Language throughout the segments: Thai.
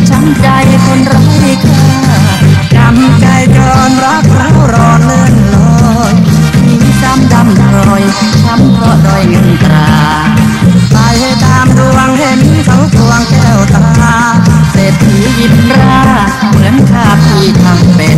ช้ำใจคนไร้ค่าจำใจจนรักเรารอเลื่อนลอยมีซ้ำดำรอยช้ำเพราะรอยเงินตราไปตามดวงเห็นเขาทวงแก้วตาเศรษฐียิ้มราเหมือนข้าพี่ทำเป็น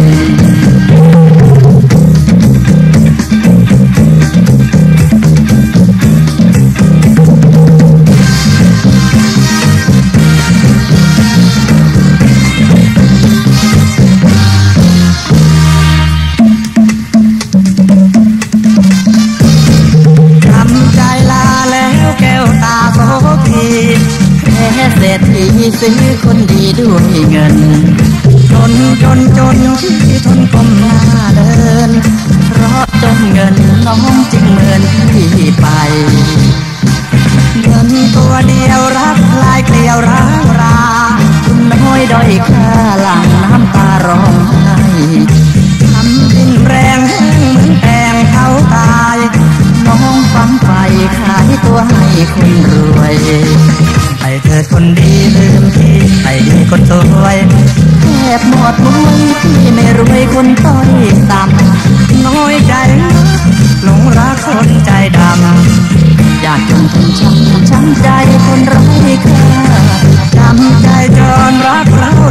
เศรษฐีซื้อคนดีด้วยเงินจนที่ทนก้มหน้าเดินเพราะจนเงินน้องจึงเหมือนพี่ไปเงินตัวเดียวรักลายเกลียวร้างราคุณน้อยด้อยค่าหลังน้ำตาร้องไห้ทำดินแรงแห้งเหมือนแตงเขาตายน้องฟังไฟขายตัวให้คนรวยให้เธอคนดีลืมพี่ให้ดีคนสวยแทบหมดมุ้ยพี่ไม่รวยคนต้อยต่ำน้อยใจหลงรักคนใจดำอยากจนช้ำใจคนไร้ค่าจำใจจนรักเรา